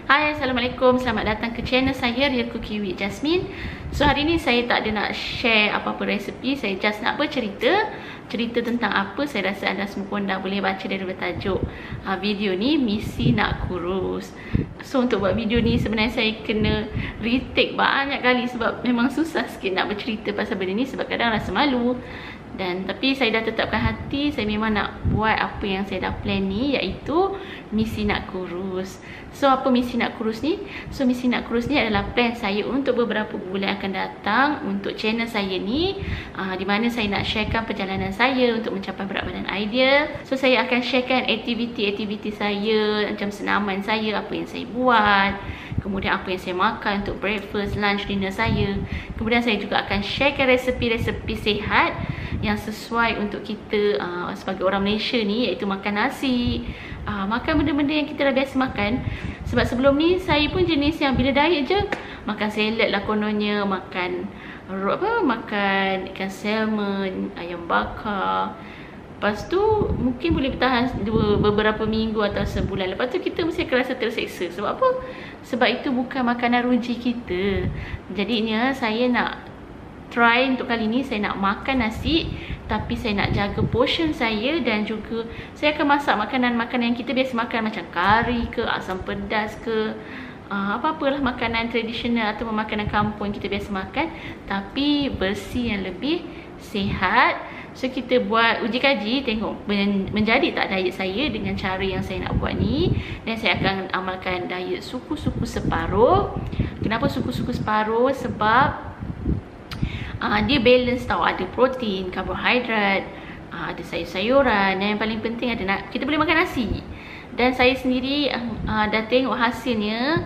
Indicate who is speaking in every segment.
Speaker 1: Hai, Assalamualaikum. Selamat datang ke channel saya, Real Cooking with Jasmine. So, hari ni saya tak ada nak share apa-apa resepi. Saya just nak bercerita. Cerita tentang apa, saya rasa anda semua pun dah boleh baca dari tajuk video ni, Misi Nak Kurus. So, untuk buat video ni sebenarnya saya kena retake banyak kali sebab memang susah sikit nak bercerita pasal benda ni sebab kadang rasa malu. Tapi saya dah tetapkan hati, saya memang nak buat apa yang saya dah plan ni, iaitu Misi Nak Kurus. So, apa Misi Nak Kurus ni? So, Misi Nak Kurus ni adalah plan saya untuk beberapa bulan akan datang untuk channel saya ni, di mana saya nak sharekan perjalanan saya untuk mencapai berat badan ideal. So, saya akan sharekan aktiviti-aktiviti saya, macam senaman saya, apa yang saya buat, kemudian apa yang saya makan untuk breakfast, lunch, dinner saya. Kemudian saya juga akan sharekan resepi-resepi sihat yang sesuai untuk kita sebagai orang Malaysia ni, iaitu makan nasi, makan benda-benda yang kita dah biasa makan. Sebab sebelum ni saya pun jenis yang bila diet je makan salad lah kononnya, makan ikan salmon, ayam bakar. Lepas tu mungkin boleh bertahan beberapa minggu atau sebulan. Lepas tu kita mesti akan rasa terseksa. Sebab apa? Sebab itu bukan makanan ruji kita. Jadinya saya nak try untuk kali ni, saya nak makan nasi, tapi saya nak jaga portion saya, dan juga saya akan masak makanan-makanan yang kita biasa makan, macam kari ke, asam pedas ke, apa-apalah makanan tradisional atau makanan kampung yang kita biasa makan, tapi bersih, yang lebih sihat. So, kita buat uji kaji, tengok menjadi tak diet saya dengan cara yang saya nak buat ni. Dan saya akan amalkan diet suku-suku separuh. Kenapa suku-suku separuh? Sebab dia balance tau, ada protein, karbohidrat, ada sayur-sayuran, dan yang paling penting ada kita boleh makan nasi. Dan saya sendiri dah tengok hasilnya.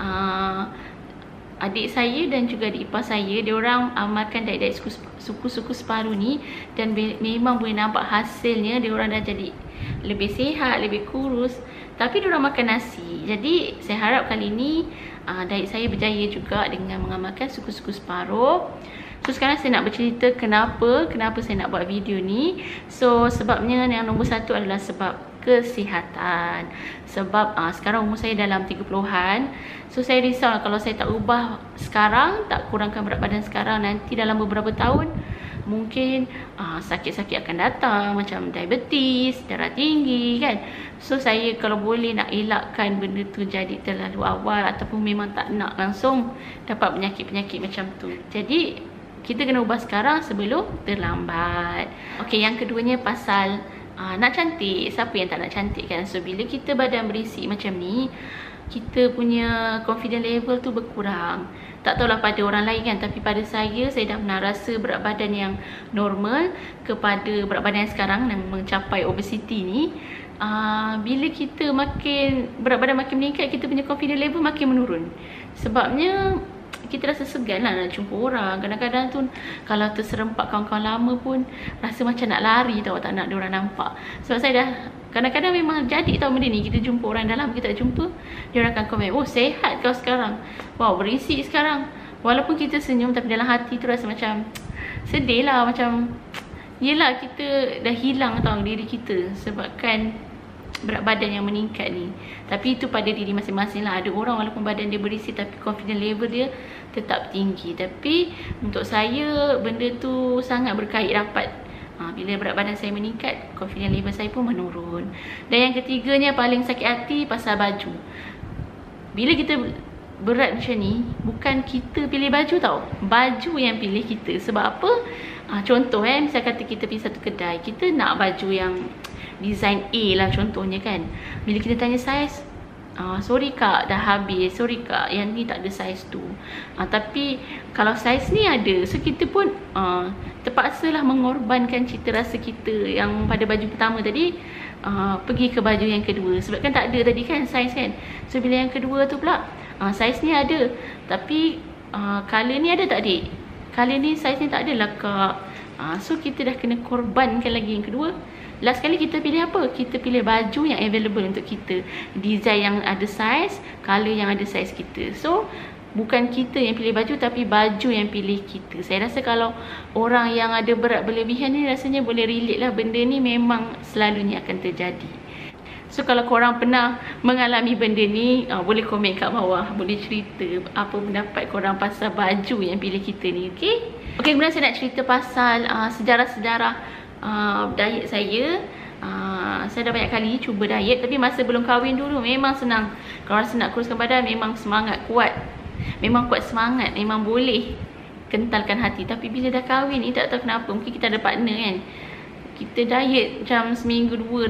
Speaker 1: Adik saya dan juga adik ipar saya, diorang amalkan diet suku-suku separuh ni, dan memang boleh nampak hasilnya. Diorang dah jadi lebih sihat, lebih kurus, tapi diorang makan nasi. Jadi saya harap kali ni diet saya berjaya juga dengan mengamalkan suku-suku separuh. So, sekarang saya nak bercerita kenapa saya nak buat video ni. So, sebabnya yang nombor satu adalah sebab kesihatan. Sebab sekarang umur saya dalam 30-an. So, saya risau kalau saya tak ubah sekarang, tak kurangkan berat badan sekarang, nanti dalam beberapa tahun mungkin sakit-sakit akan datang, macam diabetes, darah tinggi kan. So, saya kalau boleh nak elakkan benda tu jadi terlalu awal, ataupun memang tak nak langsung dapat penyakit-penyakit macam tu. Jadi kita kena ubah sekarang sebelum terlambat. Okey, yang keduanya pasal nak cantik. Siapa yang tak nak cantik kan? So, bila kita badan berisi macam ni, kita punya confidence level tu berkurang. Tak tahulah pada orang lain kan, tapi pada saya dah pernah rasa berat badan yang normal kepada berat badan yang sekarang yang mencapai obesity ni. Bila kita berat badan makin meningkat, kita punya confidence level makin menurun. Sebabnya kita rasa segan lah nak jumpa orang. Kadang-kadang tu kalau terserempak kawan-kawan lama pun rasa macam nak lari tau, tak nak diorang nampak. Sebab saya dah kadang-kadang memang jadi tau benda ni. Kita jumpa orang dalam, kita tak jumpa, diorang akan komen, oh sehat kau sekarang, wow berisi sekarang. Walaupun kita senyum, tapi dalam hati tu rasa macam sedih lah. Macam yelah, kita dah hilang tau diri kita sebabkan berat badan yang meningkat ni. Tapi itu pada diri masing-masing lah. Ada orang walaupun badan dia berisi tapi confidence level dia tetap tinggi. Tapi untuk saya benda tu sangat berkait rapat. Bila berat badan saya meningkat, confidence level saya pun menurun. Dan yang ketiganya paling sakit hati pasal baju. Bila kita berat macam ni, bukan kita pilih baju tau, baju yang pilih kita. Sebab apa? Contoh misal kata kita pergi satu kedai, kita nak baju yang design A lah contohnya kan. Bila kita tanya saiz, sorry kak, dah habis, sorry kak, yang ni tak ada saiz tu. Tapi kalau saiz ni ada, so kita pun terpaksalah mengorbankan cita rasa kita yang pada baju pertama tadi, pergi ke baju yang kedua. Sebab kan tak ada tadi kan saiz kan. So bila yang kedua tu pula, saiz ni ada, tapi color ni ada tak dik? Color ni saiz ni tak ada lah kak. So kita dah kena korbankan lagi yang kedua. Last kali kita pilih apa? Kita pilih baju yang available untuk kita, design yang ada saiz, color yang ada saiz kita. So bukan kita yang pilih baju, tapi baju yang pilih kita. Saya rasa kalau orang yang ada berat berlebihan ni rasanya boleh relate lah. Benda ni memang selalunya akan terjadi. So kalau korang pernah mengalami benda ni, boleh komen kat bawah. Boleh cerita apa pendapat korang pasal baju yang pilih kita ni, okay? Okay, kemudian saya nak cerita pasal sejarah-sejarah diet saya. Saya dah banyak kali cuba diet, tapi masa belum kahwin dulu memang senang. Kalau rasa nak kuruskan badan, memang semangat kuat. Memang kuat semangat, memang boleh kentalkan hati. Tapi bila dah kahwin ni, tak tahu kenapa, mungkin kita ada partner kan, kita diet macam seminggu dua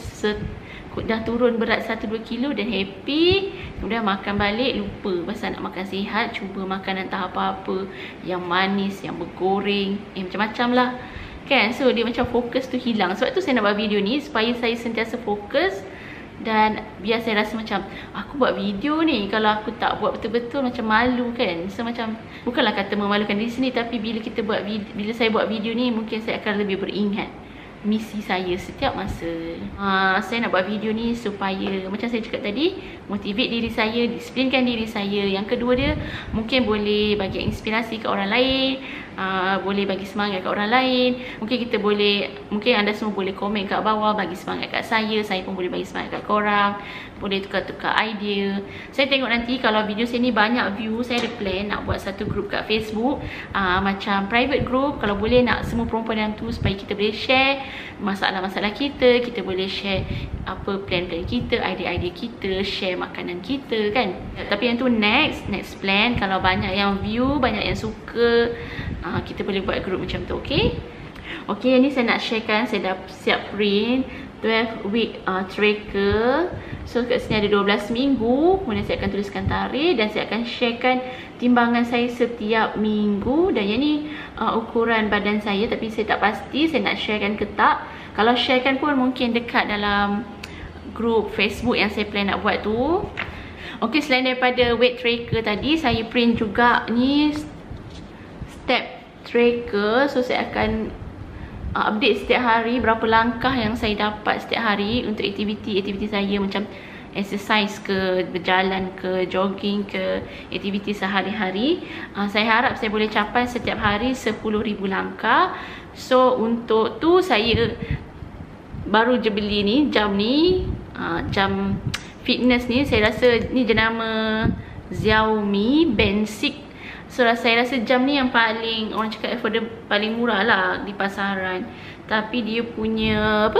Speaker 1: dah turun berat 1-2 kilo dan happy. Kemudian makan balik, lupa pasal nak makan sihat, cuba makan entah apa-apa yang manis, yang bergoreng, macam-macam lah kan. So dia macam fokus tu hilang. Sebab tu saya nak buat video ni, supaya saya sentiasa fokus. Dan biar saya rasa macam, aku buat video ni, kalau aku tak buat betul-betul macam malu kan. So macam, bukanlah kata memalukan diri sendiri, tapi bila saya buat video ni, mungkin saya akan lebih beringat misi saya setiap masa. Saya nak buat video ni supaya, macam saya cakap tadi, motivate diri saya, disiplinkan diri saya. Yang kedua dia, mungkin boleh bagi inspirasi ke orang lain, boleh bagi semangat kat orang lain. Mungkin anda semua boleh komen kat bawah, bagi semangat kat saya pun boleh bagi semangat kat korang. Boleh tukar-tukar idea. Saya tengok nanti kalau video saya ni banyak view, saya ada plan nak buat satu group kat Facebook, macam private group. Kalau boleh nak semua perempuan yang tu, supaya kita boleh share masalah-masalah kita, kita boleh share apa plan-plan kita, idea-idea kita, share makanan kita kan. Tapi yang tu next plan. Kalau banyak yang view, banyak yang suka, kita boleh buat group macam tu, okay? Okay, yang ni saya nak sharekan. Saya dah siap print 12 week tracker. So kat sini ada 12 minggu. Kemudian saya akan tuliskan tarikh dan saya akan sharekan timbangan saya setiap minggu. Dan yang ni ukuran badan saya, tapi saya tak pasti saya nak sharekan ke tak. Kalau sharekan pun mungkin dekat dalam group Facebook yang saya plan nak buat tu. Okay, selain daripada weight tracker tadi, saya print juga ni step tracker. So saya akan update setiap hari berapa langkah yang saya dapat setiap hari untuk aktiviti saya, macam exercise ke, berjalan ke, jogging ke, aktiviti sehari-hari. Saya harap saya boleh capai setiap hari 10,000 langkah. So untuk tu saya baru je beli ni, jam ni, jam fitness ni. Saya rasa ni jenama Xiaomi Band 6. So saya rasa jam ni yang paling, orang cakap affordable, paling murah lah di pasaran. Tapi dia punya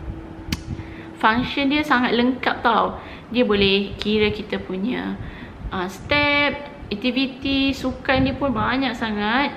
Speaker 1: function dia sangat lengkap tau. Dia boleh kira kita punya step, aktiviti, sukan dia pun banyak sangat.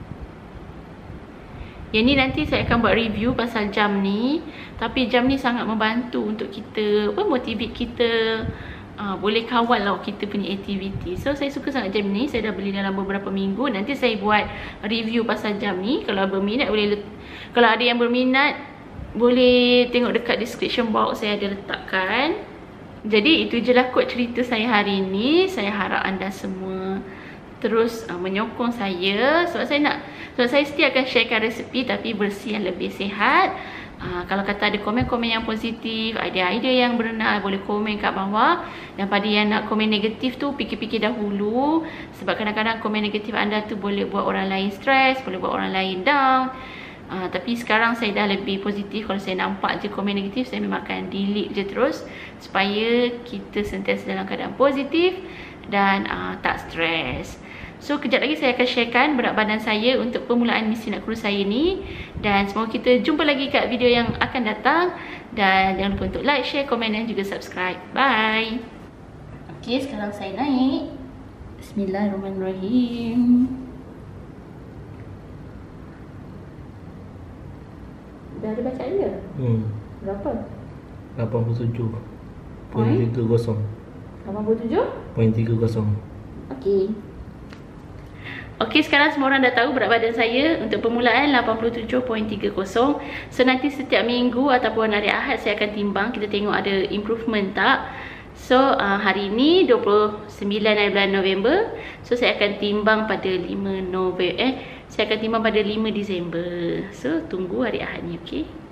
Speaker 1: Yang ni nanti saya akan buat review pasal jam ni. Tapi jam ni sangat membantu untuk kita, motivate kita, boleh kawal lah kita punya aktiviti. So saya suka sangat jam ni. Saya dah beli dalam beberapa minggu. Nanti saya buat review pasal jam ni. Kalau berminat boleh, kalau ada yang berminat boleh tengok dekat description box, saya ada letakkan. Jadi itu je lah kot cerita saya hari ni. Saya harap anda semua terus menyokong saya. Sebab saya setiap akan sharekan resepi, tapi bersih yang lebih sihat. Kalau kata ada komen-komen yang positif, idea-idea yang benar, boleh komen kat bawah. Dan pada yang nak komen negatif tu, fikir-fikir dahulu. Sebab kadang-kadang komen negatif anda tu boleh buat orang lain stres, boleh buat orang lain down. Tapi sekarang saya dah lebih positif. Kalau saya nampak je komen negatif, saya memang akan delete je terus, supaya kita sentiasa dalam keadaan positif dan tak stres. So kejap lagi saya akan sharekan berat badan saya untuk permulaan misi nak kurus saya ni. Dan semoga kita jumpa lagi kat video yang akan datang. Dan jangan lupa untuk like, share, komen dan juga subscribe. Bye. Okay, sekarang saya naik. Bismillahirrahmanirrahim. Dah ada bacaan dia? Berapa?
Speaker 2: 87.30.
Speaker 1: 87.30.
Speaker 2: Okay.
Speaker 1: Okey, sekarang semua orang dah tahu berat badan saya untuk permulaan 87.30. So nanti setiap minggu ataupun hari Ahad saya akan timbang, kita tengok ada improvement tak. So hari ni 29 hari bulan November. So saya akan timbang pada 5 Disember. So tunggu hari Ahad ni, okey.